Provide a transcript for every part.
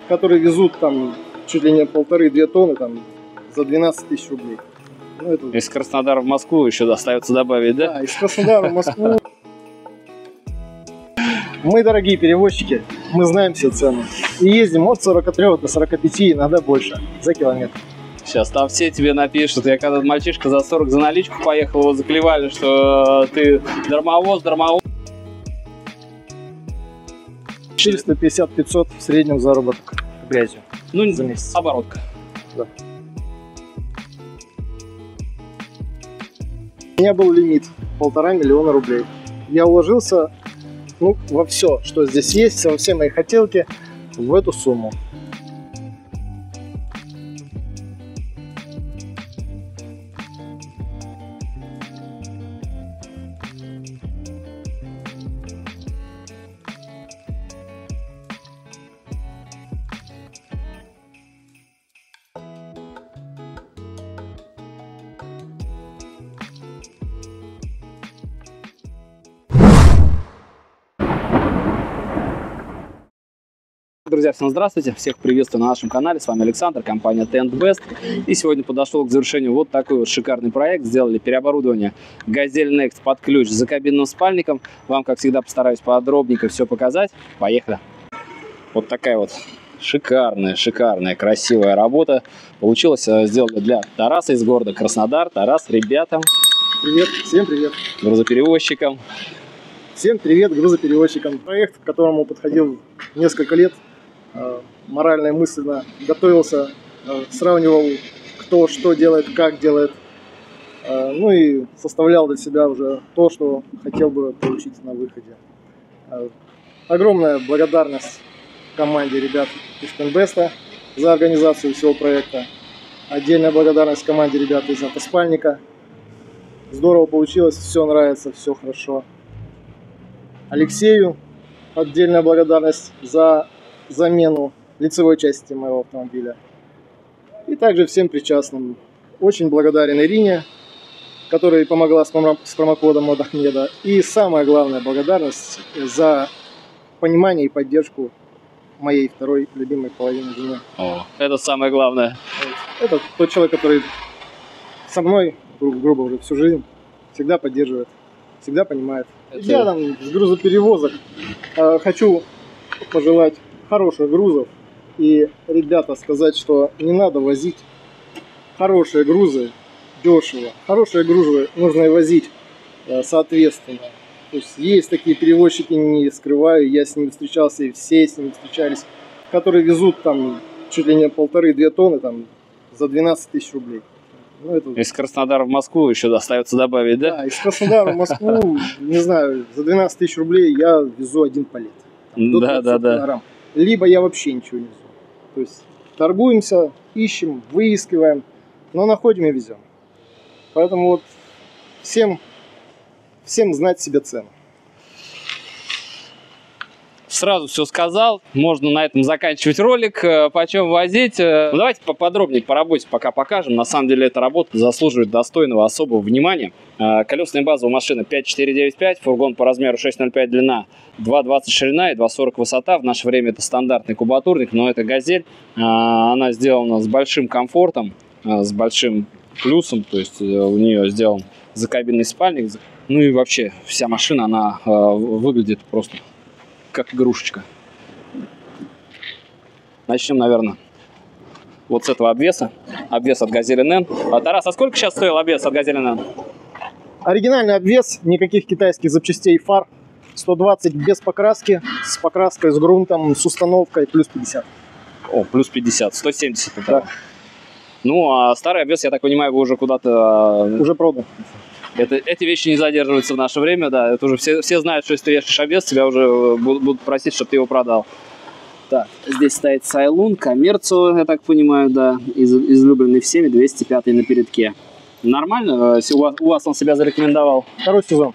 которые везут там чуть ли не 1,5-2 тонны там за 12 тысяч рублей. Ну, это... Из Краснодара в Москву еще остается добавить, да? Да, из Краснодара в Москву. Мы дорогие перевозчики, мы знаем все цены. И ездим от 43 до 45, иногда больше, за километр. Сейчас там все тебе напишут. Я когда мальчишка за 40 за наличку поехал, его заклевали, что ты дармовоз. 450-500 в среднем заработок грязью. Ну, за месяц. Оборотка. Да. У меня был лимит 1,5 миллиона рублей. Я уложился во все, что здесь есть, во все мои хотелки, в эту сумму. Друзья, всем здравствуйте, всех приветствую на нашем канале, с вами Александр, компания Tent Best. И сегодня подошел к завершению вот такой вот шикарный проект. Сделали переоборудование Gazelle Next под ключ с закабинным спальником. Вам, как всегда, постараюсь подробненько все показать. Поехали! Вот такая вот шикарная, красивая работа получилась. Сделали для Тараса из города Краснодар. Тарас, ребятам. Привет, всем привет. Грузоперевозчикам. Всем привет грузоперевозчикам. Проект, к которому подходил несколько лет. Морально и мысленно готовился, сравнивал, кто что делает, как делает. Ну и составлял для себя уже то, что хотел бы получить на выходе. Огромная благодарность команде ребят из Tent Best за организацию всего проекта. Отдельная благодарность команде ребят из Автоспальника. Здорово получилось, все нравится, все хорошо. Алексею отдельная благодарность за замену лицевой части моего автомобиля. И также всем причастным. Очень благодарен Ирине, которая помогла с промокодом от Ахмеда. И самая главная благодарность за понимание и поддержку моей второй любимой половины жены. О, это самое главное. Это тот человек, который со мной, грубо уже всю жизнь, всегда поддерживает, всегда понимает. Я там с грузоперевозок хочу пожелать хороших грузов и, ребята, сказать, что не надо возить хорошие грузы дешево. Хорошие грузы нужно возить соответственно. То есть такие перевозчики, не скрываю, я с ними встречался и все с ними встречались, которые везут там чуть ли не 1,5-2 тонны там за 12 тысяч рублей. Ну, это... Из Краснодара в Москву еще остается добавить, да? Да, из Краснодара в Москву, не знаю, за 12 тысяч рублей я везу один палет. Да. Либо я вообще ничего не везу. То есть торгуемся, ищем, выискиваем, но находим и везем. Поэтому вот всем знать себе цену. Сразу все сказал, можно на этом заканчивать ролик. Почем возить? Ну, давайте поподробнее по работе пока покажем. На самом деле эта работа заслуживает достойного особого внимания. Колесная база у машины 5495, фургон по размеру 6,05 длина, 2,20 ширина и 2,40 высота. В наше время это стандартный кубатурник, но это «Газель». Она сделана с большим комфортом, с большим плюсом, то есть у нее сделан закабинный спальник. Ну и вообще вся машина, она выглядит просто как игрушечка. Начнем, наверное, вот с этого обвеса. Обвес от Gazelle NN. Тарас, а сколько сейчас стоил обвес от Gazelle NN? Оригинальный обвес, никаких китайских запчастей, фар. 120 без покраски, с покраской, с грунтом, с установкой, плюс 50. О, плюс 50, 170. Да. Ну, а старый обвес, я так понимаю, вы уже куда-то... Уже продан. Эти вещи не задерживаются в наше время, да. Это уже все знают, что если ты вешаешь обвес, тебя уже будут просить, чтобы ты его продал. Так, здесь стоит Сайлун, Коммерцио, я так понимаю, да, излюбленный всеми, 205 на передке. Нормально? У вас он себя зарекомендовал? Второй сезон.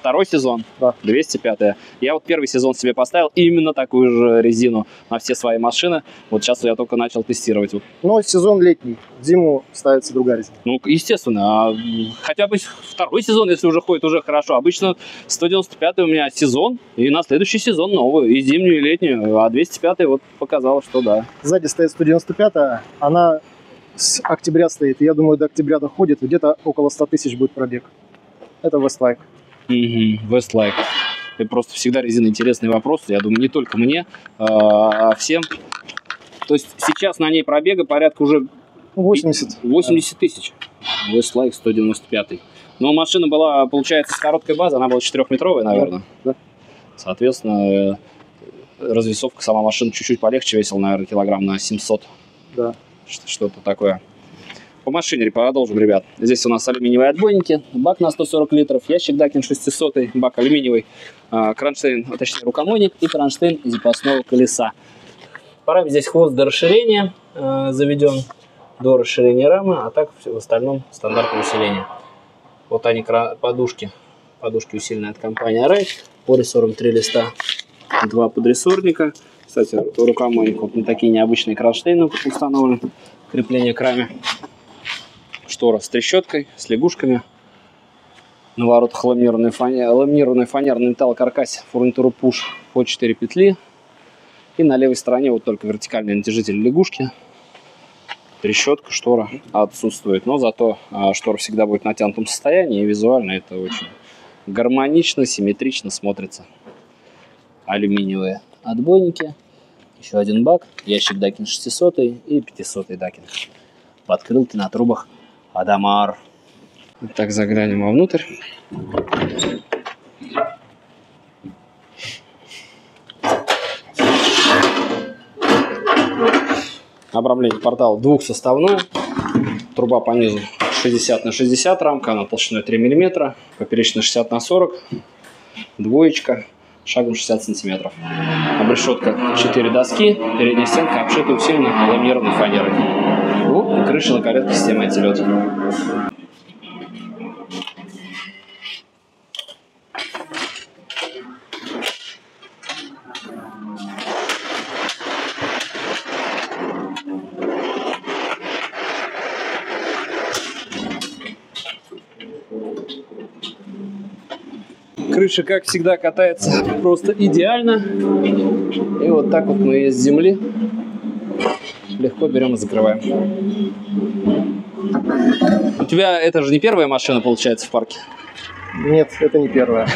второй сезон, Да. 205-я. Я вот первый сезон себе поставил именно такую же резину на все свои машины. Вот сейчас я только начал тестировать. Вот. Но сезон летний, в зиму ставится другая резина. Ну, естественно, хотя бы второй сезон, если уже ходит, уже хорошо. Обычно 195-й у меня сезон, и на следующий сезон новый, и зимнюю, и летнюю. А 205-й вот показало, что да. Сзади стоит 195-я, она с октября стоит. Я думаю, до октября доходит, где-то около 100 тысяч будет пробег. Это Westlake. Westlake. Это просто всегда резина интересный вопрос. Я думаю, не только мне, а всем. То есть сейчас на ней пробега порядка уже 80 тысяч. Westlake 195. Но машина была, получается, с короткой базы, она была 4-метровая, наверное. Да. Соответственно, развесовка сама машина чуть-чуть полегче весила, наверное, килограмм на 700. Да. Что-то такое. По машине продолжим, ребят. Здесь у нас алюминиевые отбойники, бак на 140 литров, ящик Дакин 600, бак алюминиевый, кронштейн, точнее рукомойник и кронштейн запасного колеса. Парами здесь хвост до расширения заведен, до расширения рамы, а так в остальном стандартное усиление. Вот они, подушки усиленные от компании Array, по рессорам 3 листа, 2 подрессорника. Кстати, рукомойник вот на такие необычные кронштейны установлен, крепление к раме. Штора с трещоткой, с лягушками. На воротах ламинированный фанерный металлокаркас, фурнитуру push по 4 петли. И на левой стороне вот только вертикальный натяжитель лягушки. Трещотка, штора отсутствует. Но зато штора всегда будет в натянутом состоянии. И визуально это очень гармонично, симметрично смотрится. Алюминиевые отбойники. Еще один бак. Ящик Дакин 600 и 500 Дакин. Подкрылки на трубах Адамар. Так, заглянем вовнутрь. Обрамление портала двухсоставное. Труба по низу 60 на 60 рамка, она толщиной 3 мм, поперечная 60 на 40, двоечка, шагом 60 сантиметров. Обрешетка 4 доски, передняя стенка обшита усиленной ламинированной фанерой. Ну, и крыша на колетке системы антилет. Крыша, как всегда, катается просто идеально. И вот так вот мы ее с земли легко берем и закрываем. У тебя это же не первая машина, получается, в парке? Нет, это не первая.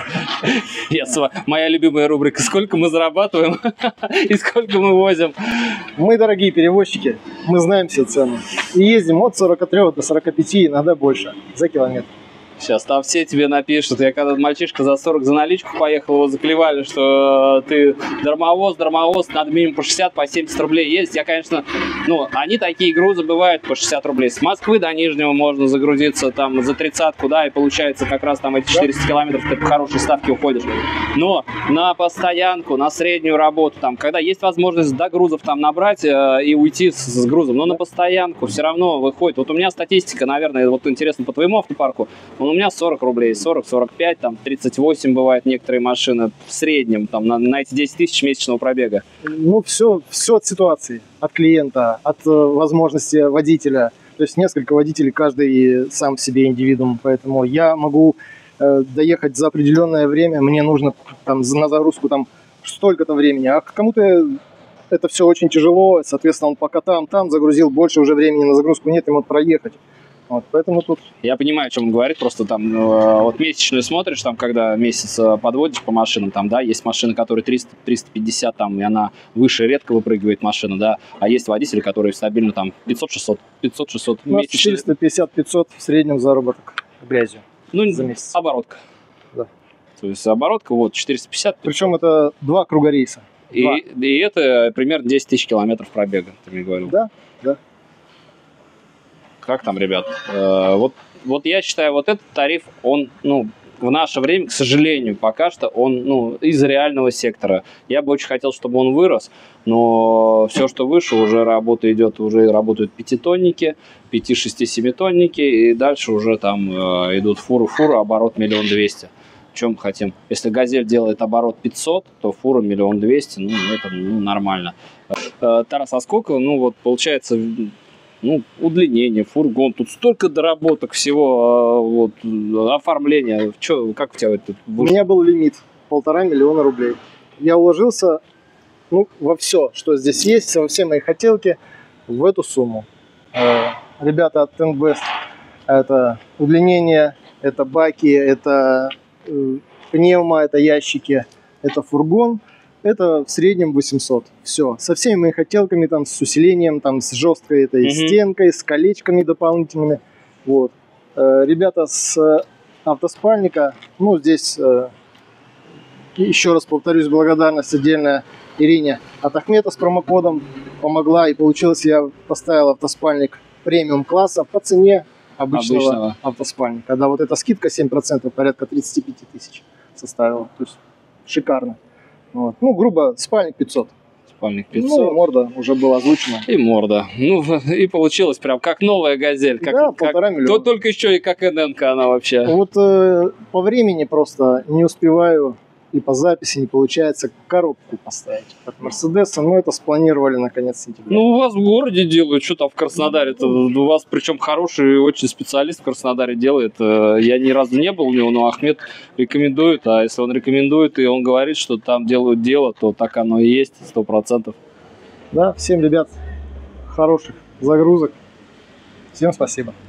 Моя любимая рубрика «Сколько мы зарабатываем и сколько мы возим». Мы дорогие перевозчики, мы знаем все цены. И ездим от 43 до 45, иногда больше, за километр. Сейчас там все тебе напишут. Я когда мальчишка за 40 за наличку поехал, его заклевали, что ты дармовоз, надо минимум по 60, по 70 рублей ездить. Я, конечно, они такие грузы бывают по 60 рублей. С Москвы до Нижнего можно загрузиться там за 30-ку, да, и получается как раз там эти 400 километров ты по хорошей ставке уходишь. Но на постоянку, на среднюю работу, там, когда есть возможность до грузов там набрать и уйти с грузом, но на постоянку все равно выходит. Вот у меня статистика, наверное, вот интересно по твоему автопарку, у меня 40 рублей, 40-45, там 38 бывает некоторые машины в среднем, там на эти 10 тысяч месячного пробега. Ну, все от ситуации, от клиента, от возможности водителя. То есть несколько водителей, каждый сам себе индивидуум, поэтому я могу доехать за определенное время, мне нужно там на загрузку там столько-то времени, а кому-то это все очень тяжело, соответственно, он пока там загрузил, больше уже времени на загрузку нет, ему проехать. Вот, поэтому тут... Я понимаю, о чем он говорит, просто там вот месячную смотришь, там, когда месяц подводишь по машинам, там, да, есть машины, которые 300-350, там, и она выше редко выпрыгивает машина, да, а есть водители, которые стабильно там 500-600 месячно. 450-500 в среднем заработок грязью за месяц. Оборотка. Да. То есть оборотка вот 450. Причем это 2 круга рейса. И это примерно 10 тысяч километров пробега, ты мне говорил. Да, да. Как там, ребят? Вот я считаю, вот этот тариф, он, в наше время, к сожалению, пока что он, из реального сектора. Я бы очень хотел, чтобы он вырос, но все, что выше, уже работают 5-тонники, 5-6-7-тонники, и дальше уже там идут фуры, оборот 1 200 000. чем хотим. Если «Газель» делает оборот 500, то фура 1 200 000, ну, это нормально. Тарас, а сколько, ну, вот, получается, ну, удлинение, фургон, тут столько доработок всего, вот, оформления, как у тебя это вышло? У меня был лимит 1,5 миллиона рублей. Я уложился, ну, во все, что здесь есть, во все мои хотелки, в эту сумму. Ребята от Тенбест, это удлинение, это баки, это пневмо, это ящики, это фургон. Это в среднем 800. Все. Со всеми моими хотелками, там, с усилением, там, с жесткой этой стенкой, с колечками дополнительными. Вот. Ребята с автоспальника, ну, здесь, еще раз повторюсь, благодарность отдельная Ирине от Ахмета с промокодом помогла. И получилось, я поставил автоспальник премиум класса по цене обычного автоспальника. Когда вот эта скидка 7%, порядка 35 тысяч составила. То есть шикарно. Вот. Ну, грубо, спальник 500. Спальник 500. Ну, морда уже была озвучена. И морда. Ну, и получилось прям как новая «Газель». Как, да, 1,5 миллиона. То только еще и как НН-ка она вообще. Вот по времени просто не успеваю и по записи не получается коробку поставить от Мерседеса. Но это спланировали на конец сентября. Ну, у вас в городе делают, что там в Краснодаре-то? У вас причем хороший очень специалист в Краснодаре делает. Я ни разу не был у него, но Ахмет рекомендует. А если он рекомендует и он говорит, что там делают дело, то так оно и есть, 100%. Да, всем, ребят, хороших загрузок. Всем спасибо.